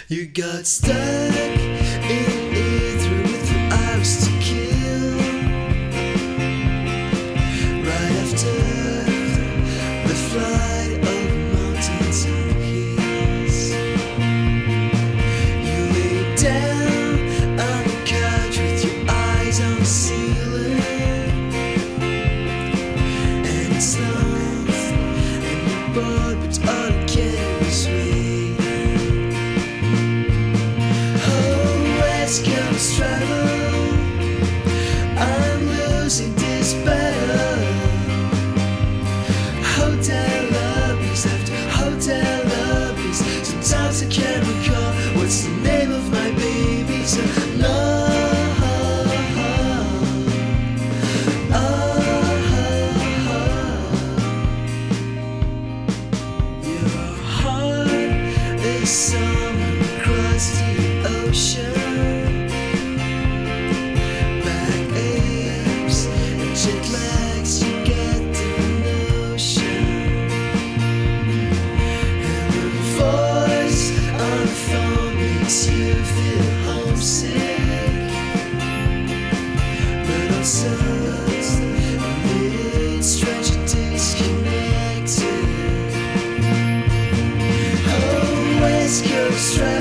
You got stuck in ether with the hours to kill. Right after the flight over mountains and hills, you lay down on the couch with your eyes on the ceiling, and it's long and you're bored, but all you can is wait. West Coast travel, I'm losing this battle. Hotel lobbies after hotel lobbies. Sometimes I can't recall what's the name of my baby. So no. Your heart is somewhere across the ocean. You feel homesick, but also a bit strange and disconnected. Oh, West Coast.